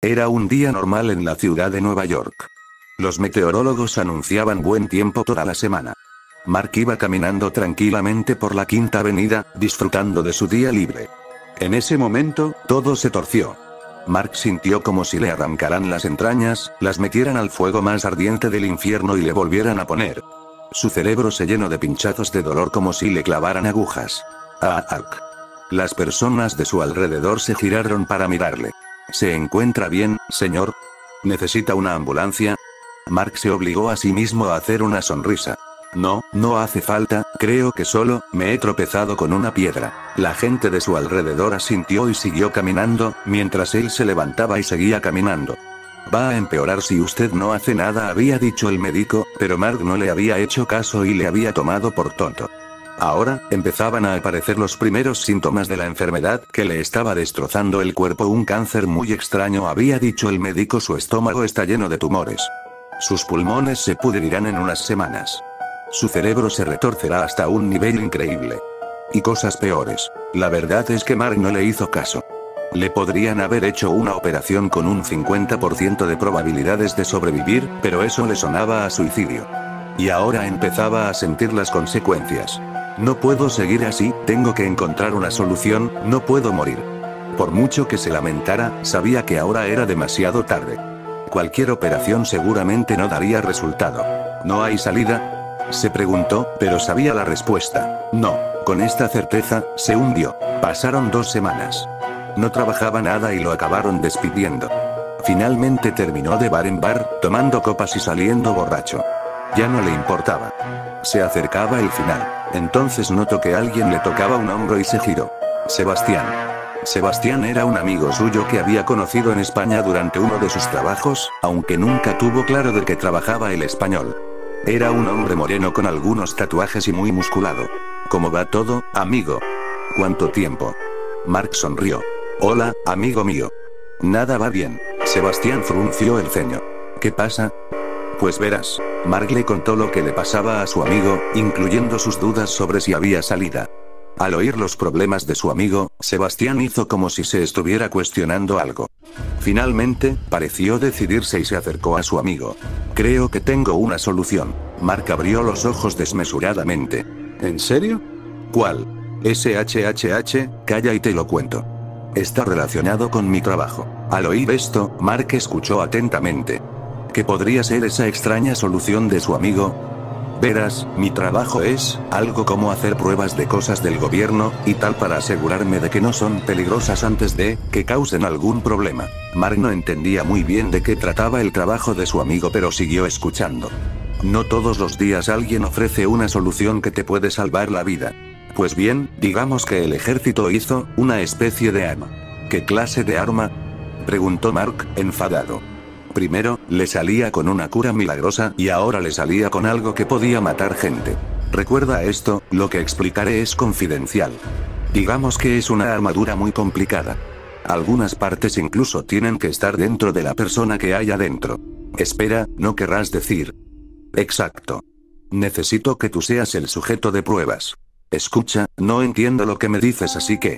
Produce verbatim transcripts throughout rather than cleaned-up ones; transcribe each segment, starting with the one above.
Era un día normal en la ciudad de Nueva York. Los meteorólogos anunciaban buen tiempo toda la semana. Mark iba caminando tranquilamente por la Quinta Avenida, disfrutando de su día libre. En ese momento, todo se torció. Mark sintió como si le arrancaran las entrañas, las metieran al fuego más ardiente del infierno y le volvieran a poner. Su cerebro se llenó de pinchazos de dolor como si le clavaran agujas. Ah, ah. Las personas de su alrededor se giraron para mirarle. ¿Se encuentra bien, señor? ¿Necesita una ambulancia? Mark se obligó a sí mismo a hacer una sonrisa. No, no hace falta, creo que solo, me he tropezado con una piedra. La gente de su alrededor asintió y siguió caminando, mientras él se levantaba y seguía caminando. Va a empeorar si usted no hace nada, había dicho el médico, pero Mark no le había hecho caso y le había tomado por tonto. Ahora, empezaban a aparecer los primeros síntomas de la enfermedad que le estaba destrozando el cuerpo. Un cáncer muy extraño, había dicho el médico, su estómago está lleno de tumores. Sus pulmones se pudrirán en unas semanas. Su cerebro se retorcerá hasta un nivel increíble. Y cosas peores. La verdad es que Mark no le hizo caso. Le podrían haber hecho una operación con un cincuenta por ciento de probabilidades de sobrevivir, pero eso le sonaba a suicidio. Y ahora empezaba a sentir las consecuencias. No puedo seguir así, tengo que encontrar una solución, no puedo morir. Por mucho que se lamentara, sabía que ahora era demasiado tarde. Cualquier operación seguramente no daría resultado. ¿No hay salida?, se preguntó, pero sabía la respuesta. No. Con esta certeza, se hundió. Pasaron dos semanas. No trabajaba nada y lo acabaron despidiendo. Finalmente terminó de bar en bar, tomando copas y saliendo borracho. Ya no le importaba. Se acercaba el final. Entonces notó que alguien le tocaba un hombro y se giró. Sebastián. Sebastián era un amigo suyo que había conocido en España durante uno de sus trabajos, aunque nunca tuvo claro de qué trabajaba el español. Era un hombre moreno con algunos tatuajes y muy musculado. ¿Cómo va todo, amigo? ¿Cuánto tiempo? Mark sonrió. Hola, amigo mío. Nada va bien. Sebastián frunció el ceño. ¿Qué pasa? Pues verás. Mark le contó lo que le pasaba a su amigo, incluyendo sus dudas sobre si había salida. Al oír los problemas de su amigo, Sebastián hizo como si se estuviera cuestionando algo. Finalmente, pareció decidirse y se acercó a su amigo. Creo que tengo una solución. Mark abrió los ojos desmesuradamente. ¿En serio? ¿Cuál? S H H H, calla y te lo cuento. Está relacionado con mi trabajo. Al oír esto, Mark escuchó atentamente. ¿Qué podría ser esa extraña solución de su amigo? Verás, mi trabajo es algo como hacer pruebas de cosas del gobierno, y tal, para asegurarme de que no son peligrosas antes de que causen algún problema. Mark no entendía muy bien de qué trataba el trabajo de su amigo, pero siguió escuchando. No todos los días alguien ofrece una solución que te puede salvar la vida. Pues bien, digamos que el ejército hizo una especie de arma. ¿Qué clase de arma?, preguntó Mark, enfadado. Primero, le salía con una cura milagrosa, y ahora le salía con algo que podía matar gente. Recuerda esto, lo que explicaré es confidencial. Digamos que es una armadura muy complicada. Algunas partes incluso tienen que estar dentro de la persona que hay adentro. Espera, ¿no querrás decir? Exacto. Necesito que tú seas el sujeto de pruebas. Escucha, no entiendo lo que me dices, así que...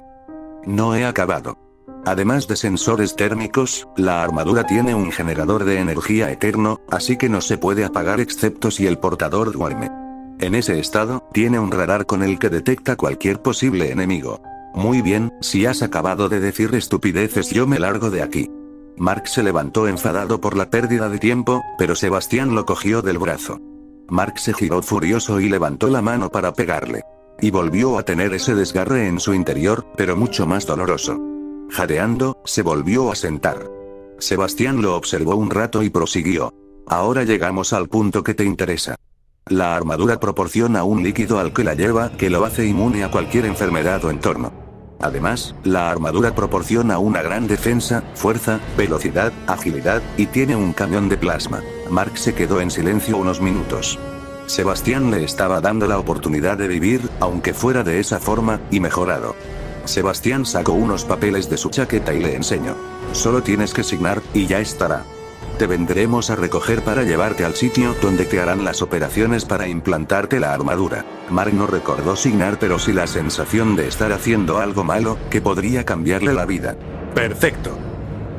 No he acabado. Además de sensores térmicos, la armadura tiene un generador de energía eterno, así que no se puede apagar excepto si el portador duerme. En ese estado, tiene un radar con el que detecta cualquier posible enemigo. Muy bien, si has acabado de decir estupideces, yo me largo de aquí. Mark se levantó enfadado por la pérdida de tiempo, pero Sebastián lo cogió del brazo. Mark se giró furioso y levantó la mano para pegarle. Y volvió a tener ese desgarre en su interior, pero mucho más doloroso. Jadeando, se volvió a sentar. Sebastián lo observó un rato y prosiguió. Ahora llegamos al punto que te interesa. La armadura proporciona un líquido al que la lleva, que lo hace inmune a cualquier enfermedad o entorno. Además, la armadura proporciona una gran defensa, fuerza, velocidad, agilidad, y tiene un cañón de plasma. Mark se quedó en silencio unos minutos. Sebastián le estaba dando la oportunidad de vivir, aunque fuera de esa forma, y mejorado. Sebastián sacó unos papeles de su chaqueta y le enseñó. Solo tienes que signar, y ya estará. Te vendremos a recoger para llevarte al sitio donde te harán las operaciones para implantarte la armadura. Mark no recordó signar, pero sí la sensación de estar haciendo algo malo, que podría cambiarle la vida. Perfecto.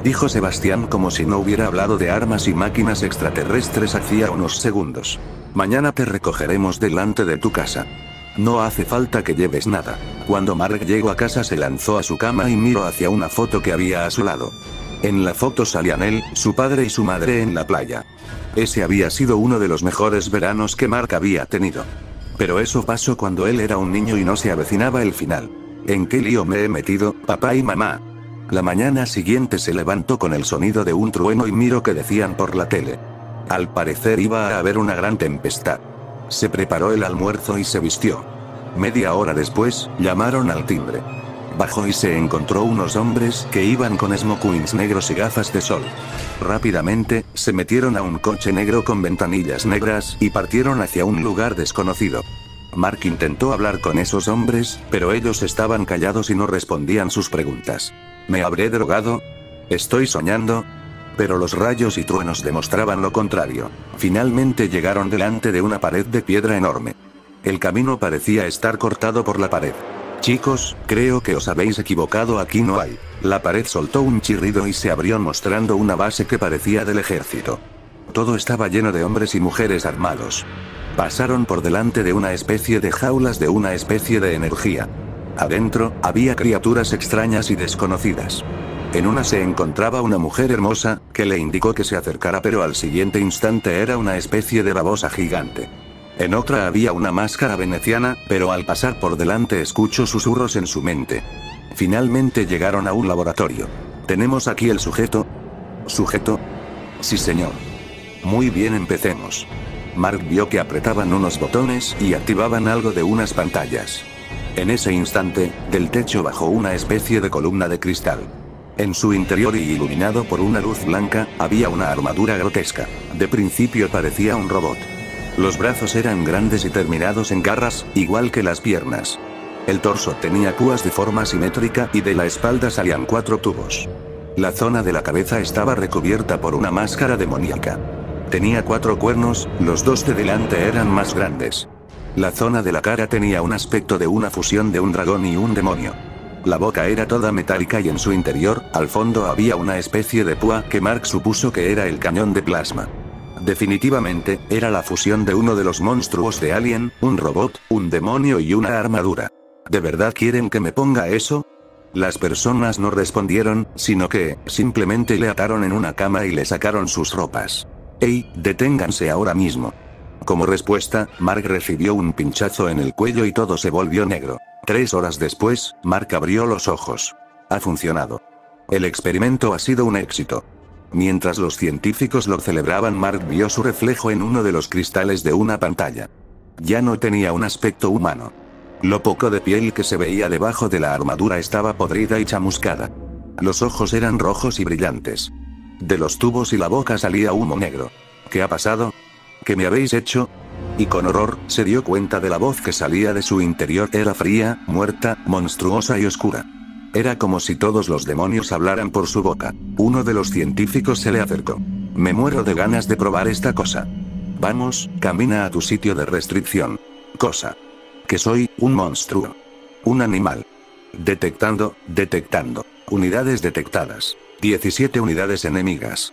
dijo Sebastián como si no hubiera hablado de armas y máquinas extraterrestres hacía unos segundos. Mañana te recogeremos delante de tu casa. No hace falta que lleves nada. Cuando Mark llegó a casa se lanzó a su cama y miró hacia una foto que había a su lado. En la foto salían él, su padre y su madre en la playa. Ese había sido uno de los mejores veranos que Mark había tenido. Pero eso pasó cuando él era un niño y no se avecinaba el final. ¿En qué lío me he metido, papá y mamá? La mañana siguiente se levantó con el sonido de un trueno y miró qué decían por la tele. Al parecer iba a haber una gran tempestad. Se preparó el almuerzo y se vistió. Media hora después, llamaron al timbre. Bajó y se encontró unos hombres que iban con smokings negros y gafas de sol. Rápidamente, se metieron a un coche negro con ventanillas negras y partieron hacia un lugar desconocido. Mark intentó hablar con esos hombres, pero ellos estaban callados y no respondían sus preguntas. ¿Me habré drogado? ¿Estoy soñando? Pero los rayos y truenos demostraban lo contrario. Finalmente llegaron delante de una pared de piedra enorme. El camino parecía estar cortado por la pared. Chicos, creo que os habéis equivocado, aquí no hay. La pared soltó un chirrido y se abrió mostrando una base que parecía del ejército. Todo estaba lleno de hombres y mujeres armados. Pasaron por delante de una especie de jaulas de una especie de energía. Adentro, había criaturas extrañas y desconocidas. En una se encontraba una mujer hermosa, que le indicó que se acercara, pero al siguiente instante era una especie de babosa gigante. En otra había una máscara veneciana, pero al pasar por delante escuchó susurros en su mente. Finalmente llegaron a un laboratorio. ¿Tenemos aquí el sujeto? ¿Sujeto? Sí, señor. Muy bien, empecemos. Mark vio que apretaban unos botones y activaban algo de unas pantallas. En ese instante, del techo bajó una especie de columna de cristal. En su interior y iluminado por una luz blanca, había una armadura grotesca. De principio parecía un robot. Los brazos eran grandes y terminados en garras, igual que las piernas. El torso tenía púas de forma simétrica y de la espalda salían cuatro tubos. La zona de la cabeza estaba recubierta por una máscara demoníaca. Tenía cuatro cuernos, los dos de delante eran más grandes. La zona de la cara tenía un aspecto de una fusión de un dragón y un demonio. La boca era toda metálica y en su interior, al fondo había una especie de púa que Mark supuso que era el cañón de plasma. Definitivamente, era la fusión de uno de los monstruos de Alien, un robot, un demonio y una armadura. ¿De verdad quieren que me ponga eso? Las personas no respondieron, sino que, simplemente le ataron en una cama y le sacaron sus ropas. ¡Ey, deténganse ahora mismo! Como respuesta, Mark recibió un pinchazo en el cuello y todo se volvió negro. Tres horas después, Mark abrió los ojos. Ha funcionado. El experimento ha sido un éxito. Mientras los científicos lo celebraban, Mark vio su reflejo en uno de los cristales de una pantalla. Ya no tenía un aspecto humano. Lo poco de piel que se veía debajo de la armadura estaba podrida y chamuscada. Los ojos eran rojos y brillantes. De los tubos y la boca salía humo negro. ¿Qué ha pasado? ¿Qué me habéis hecho? Y con horror, se dio cuenta de la voz que salía de su interior. Era fría, muerta, monstruosa y oscura. Era como si todos los demonios hablaran por su boca. Uno de los científicos se le acercó. Me muero de ganas de probar esta cosa. Vamos, camina a tu sitio de restricción. Cosa. Que soy, un monstruo. Un animal. Detectando, detectando. Unidades detectadas. diecisiete unidades enemigas.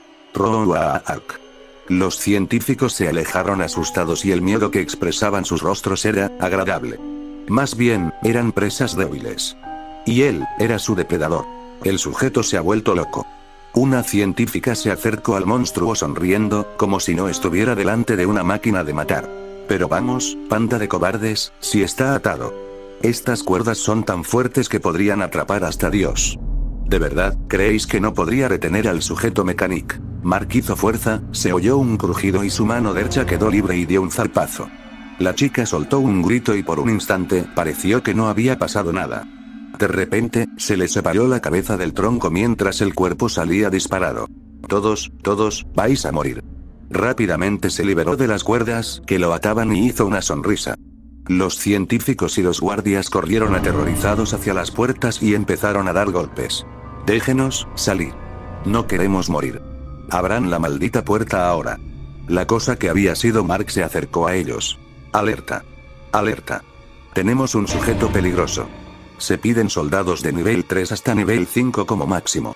Roaak. Los científicos se alejaron asustados y el miedo que expresaban sus rostros era agradable. Más bien, eran presas débiles. Y él, era su depredador. El sujeto se ha vuelto loco. Una científica se acercó al monstruo sonriendo, como si no estuviera delante de una máquina de matar. Pero vamos, panda de cobardes, si está atado. Estas cuerdas son tan fuertes que podrían atrapar hasta Dios. ¿De verdad, creéis que no podría retener al sujeto mecánico? Mark hizo fuerza, se oyó un crujido y su mano derecha quedó libre y dio un zarpazo. La chica soltó un grito y por un instante, pareció que no había pasado nada. De repente, se le separó la cabeza del tronco mientras el cuerpo salía disparado. Todos, todos, vais a morir. Rápidamente se liberó de las cuerdas que lo ataban y hizo una sonrisa. Los científicos y los guardias corrieron aterrorizados hacia las puertas y empezaron a dar golpes. Déjenos salir. No queremos morir. Abran la maldita puerta ahora. La cosa que había sido Mark se acercó a ellos. Alerta. Alerta. Tenemos un sujeto peligroso. Se piden soldados de nivel tres hasta nivel cinco como máximo.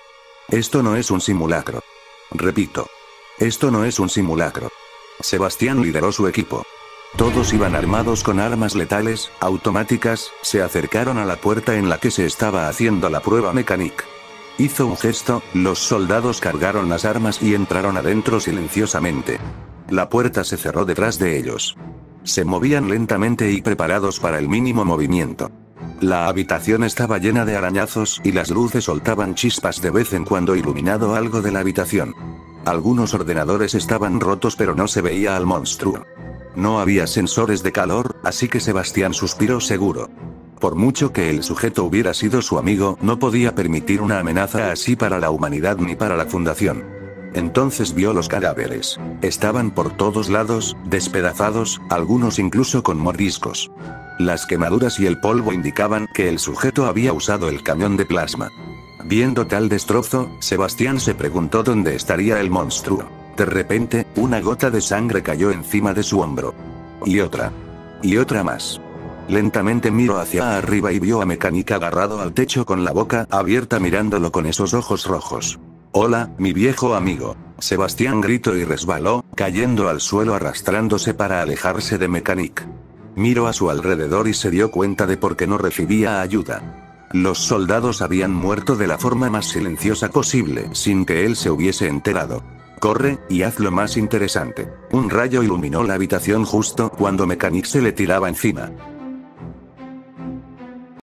Esto no es un simulacro. Repito. Esto no es un simulacro. Sebastián lideró su equipo. Todos iban armados con armas letales, automáticas, se acercaron a la puerta en la que se estaba haciendo la prueba mecánica. Hizo un gesto, los soldados cargaron las armas y entraron adentro silenciosamente. La puerta se cerró detrás de ellos. Se movían lentamente y preparados para el mínimo movimiento. La habitación estaba llena de arañazos y las luces soltaban chispas de vez en cuando iluminado algo de la habitación. Algunos ordenadores estaban rotos pero no se veía al monstruo. No había sensores de calor, así que Sebastián suspiró seguro. Por mucho que el sujeto hubiera sido su amigo, no podía permitir una amenaza así para la humanidad ni para la fundación. Entonces vio los cadáveres. Estaban por todos lados, despedazados, algunos incluso con mordiscos. Las quemaduras y el polvo indicaban que el sujeto había usado el cañón de plasma. Viendo tal destrozo, Sebastián se preguntó dónde estaría el monstruo. De repente, una gota de sangre cayó encima de su hombro. Y otra. Y otra más. Lentamente miró hacia arriba y vio a Mecánica agarrado al techo con la boca abierta mirándolo con esos ojos rojos. «Hola, mi viejo amigo». Sebastián gritó y resbaló, cayendo al suelo arrastrándose para alejarse de Mecánica. Miró a su alrededor y se dio cuenta de por qué no recibía ayuda. Los soldados habían muerto de la forma más silenciosa posible, sin que él se hubiese enterado. «Corre, y haz lo más interesante». Un rayo iluminó la habitación justo cuando Mecánica se le tiraba encima.